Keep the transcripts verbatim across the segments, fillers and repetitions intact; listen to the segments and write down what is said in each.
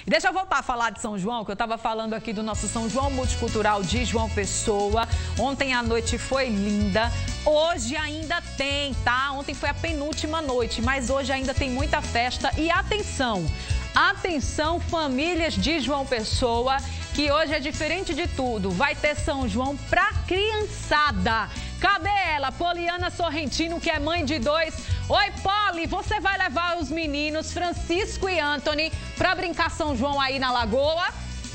E deixa eu voltar a falar de São João, que eu estava falando aqui do nosso São João Multicultural de João Pessoa. Ontem a noite foi linda. Hoje ainda tem, tá? Ontem foi a penúltima noite, mas hoje ainda tem muita festa. E atenção, atenção famílias de João Pessoa, que hoje é diferente de tudo. Vai ter São João pra criançada. Cadê ela? Poliana Sorrentino, que é mãe de dois. Oi, Poli, você vai levar os meninos Francisco e Anthony pra brincar São João aí na Lagoa?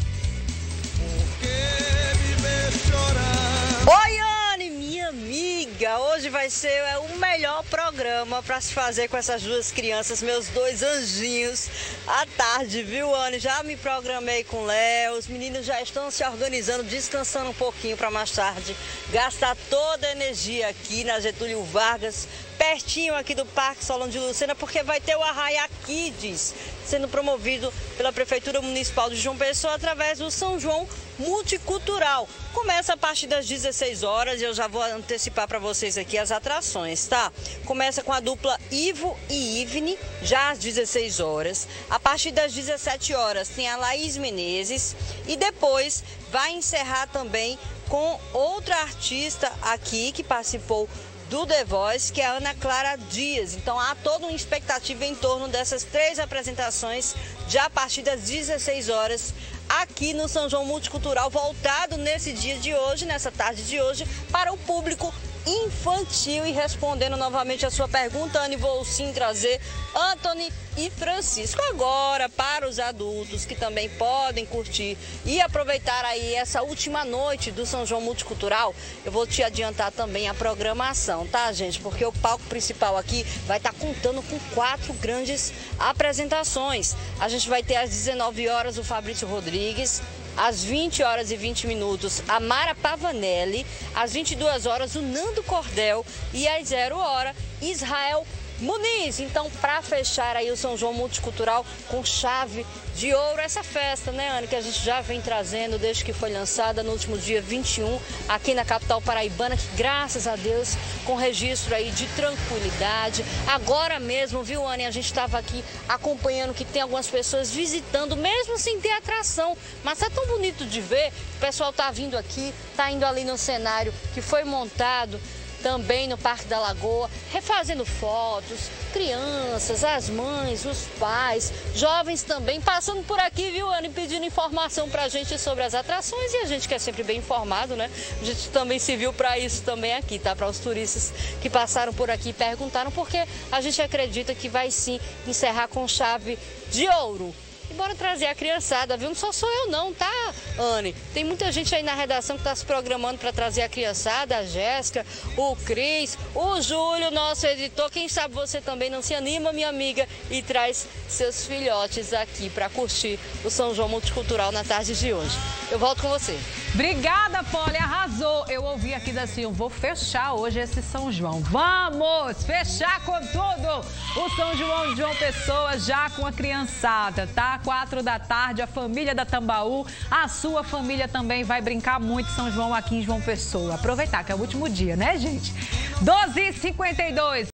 Oi, Anne, minha amiga. Hoje vai ser o melhor programa para se fazer com essas duas crianças, meus dois anjinhos, à tarde, viu, Anne? Já me programei com o Léo, os meninos já estão se organizando, descansando um pouquinho para mais tarde gastar toda a energia aqui na Getúlio Vargas, pertinho aqui do Parque Solon de Lucena, porque vai ter o Arraia Kids sendo promovido pela Prefeitura Municipal de João Pessoa através do São João Multicultural. Começa a partir das dezesseis horas e eu já vou antecipar para vocês aqui as atrações, tá? Começa com a dupla Ivo e Ivne, já às dezesseis horas. A partir das dezessete horas tem a Laís Menezes e depois vai encerrar também com outra artista aqui que participou do The Voice, que é a Ana Clara Dias. Então há toda uma expectativa em torno dessas três apresentações, já a partir das dezesseis horas, aqui no São João Multicultural, voltado nesse dia de hoje, nessa tarde de hoje, para o público infantil. E respondendo novamente a sua pergunta, Anne, vou sim trazer Anthony e Francisco. Agora, para os adultos que também podem curtir e aproveitar aí essa última noite do São João Multicultural, eu vou te adiantar também a programação, tá, gente? Porque o palco principal aqui vai estar contando com quatro grandes apresentações. A gente vai ter às dezenove horas o Fabrício Rodrigues, às vinte horas e vinte minutos, a Mara Pavanelli, às vinte e duas horas, o Nando Cordel e às zero hora, Israel Muniz. Então, para fechar aí o São João Multicultural com chave de ouro, essa festa, né, Anne, que a gente já vem trazendo desde que foi lançada no último dia vinte e um, aqui na capital paraibana, que graças a Deus, com registro aí de tranquilidade. Agora mesmo, viu, Anne, a gente estava aqui acompanhando que tem algumas pessoas visitando, mesmo sem ter atração, mas tá tão bonito de ver, o pessoal tá vindo aqui, tá indo ali no cenário que foi montado também no Parque da Lagoa, refazendo fotos, crianças, as mães, os pais, jovens também, passando por aqui, viu, Anne, pedindo informação pra gente sobre as atrações, e a gente que é sempre bem informado, né? A gente também se viu para isso também aqui, tá? Para os turistas que passaram por aqui e perguntaram, porque a gente acredita que vai sim encerrar com chave de ouro. E bora trazer a criançada, viu? Não só sou eu não, tá, Anne? Tem muita gente aí na redação que está se programando para trazer a criançada, a Jéssica, o Cris, o Júlio, nosso editor. Quem sabe você também não se anima, minha amiga, e traz seus filhotes aqui para curtir o São João Multicultural na tarde de hoje. Eu volto com você. Obrigada, Poli, arrasou. Eu ouvi aqui assim, eu vou fechar hoje esse São João. Vamos fechar com tudo o São João de João Pessoa, já com a criançada, tá? Quatro da tarde, a família da Tambaú, a sua família também vai brincar muito São João aqui em João Pessoa. Aproveitar que é o último dia, né, gente? doze e cinquenta e dois.